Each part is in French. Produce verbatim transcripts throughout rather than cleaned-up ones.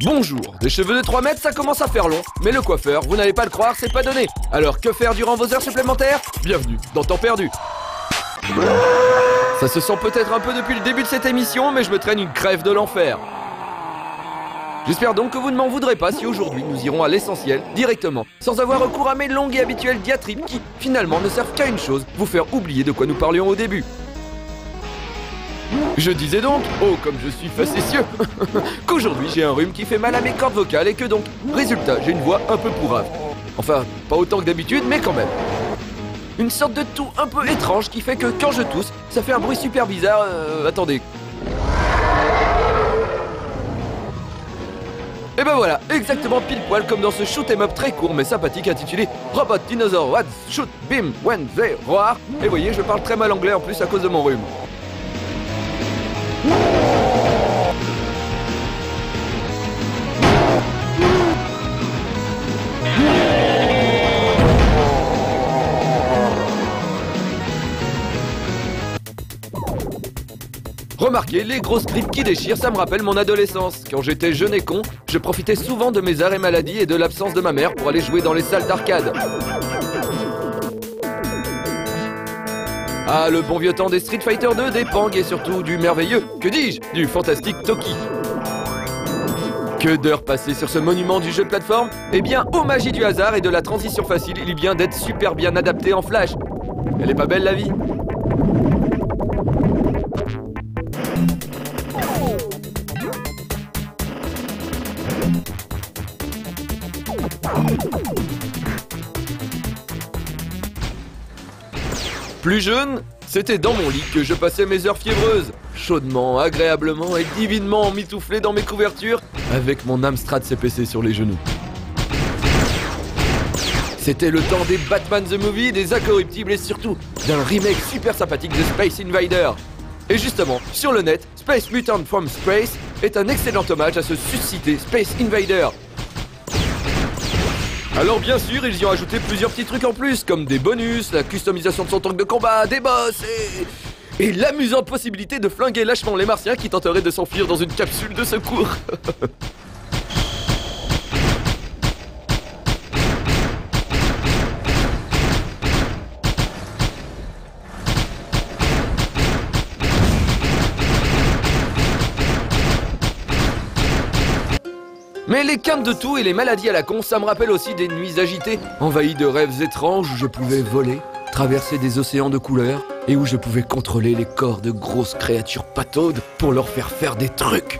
Bonjour, des cheveux de trois mètres ça commence à faire long, mais le coiffeur, vous n'allez pas le croire, c'est pas donné. Alors que faire durant vos heures supplémentaires? Bienvenue dans Temps Perdu. Ça se sent peut-être un peu depuis le début de cette émission, mais je me traîne une crève de l'enfer. J'espère donc que vous ne m'en voudrez pas si aujourd'hui nous irons à l'essentiel, directement, sans avoir recours à mes longues et habituelles diatribes qui, finalement, ne servent qu'à une chose, vous faire oublier de quoi nous parlions au début. Je disais donc, oh comme je suis facétieux, qu'aujourd'hui j'ai un rhume qui fait mal à mes cordes vocales et que donc, résultat, j'ai une voix un peu pourrave. Enfin, pas autant que d'habitude, mais quand même. Une sorte de toux un peu étrange qui fait que quand je tousse, ça fait un bruit super bizarre, euh, attendez. Et ben voilà, exactement pile poil comme dans ce shoot 'em up très court mais sympathique intitulé Robot Dinosaur What Shoot Bim When They Roar. Et voyez, je parle très mal anglais en plus à cause de mon rhume. Remarquez, les grosses tripes qui déchirent, ça me rappelle mon adolescence. Quand j'étais jeune et con, je profitais souvent de mes arrêts maladie et de l'absence de ma mère pour aller jouer dans les salles d'arcade. Ah, le bon vieux temps des Street Fighter deux, des Pang et surtout du merveilleux, que dis-je, du fantastique Toki. Que d'heures passées sur ce monument du jeu de plateforme. Eh bien, aux magies du hasard et de la transition facile, il vient d'être super bien adapté en flash. Elle est pas belle la vie? Plus jeune, c'était dans mon lit que je passais mes heures fiévreuses, chaudement, agréablement et divinement emmitouflé dans mes couvertures, avec mon Amstrad C P C sur les genoux. C'était le temps des Batman the Movie, des Incorruptibles et surtout d'un remake super sympathique de Space Invader. Et justement, sur le net, Space Mutant from Space est un excellent hommage à ce suscité Space Invader. Alors bien sûr, ils y ont ajouté plusieurs petits trucs en plus, comme des bonus, la customisation de son tank de combat, des boss et... et l'amusante possibilité de flinguer lâchement les martiens qui tenteraient de s'enfuir dans une capsule de secours. Mais les quintes de tout et les maladies à la con, ça me rappelle aussi des nuits agitées, envahies de rêves étranges où je pouvais voler, traverser des océans de couleurs, et où je pouvais contrôler les corps de grosses créatures pataudes pour leur faire faire des trucs.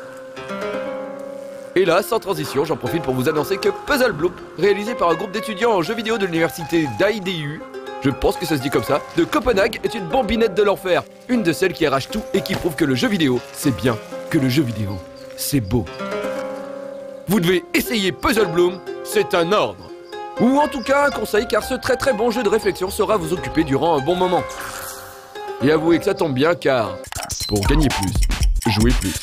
Et là, sans transition, j'en profite pour vous annoncer que Puzzle Bloop, réalisé par un groupe d'étudiants en jeux vidéo de l'université d'I D U, je pense que ça se dit comme ça, de Copenhague, est une bambinette de l'enfer. Une de celles qui arrache tout et qui prouve que le jeu vidéo, c'est bien, que le jeu vidéo, c'est beau. Vous devez essayer Puzzle Bloom, c'est un ordre. Ou en tout cas un conseil, car ce très très bon jeu de réflexion saura vous occuper durant un bon moment. Et avouez que ça tombe bien, car pour gagner plus, jouez plus.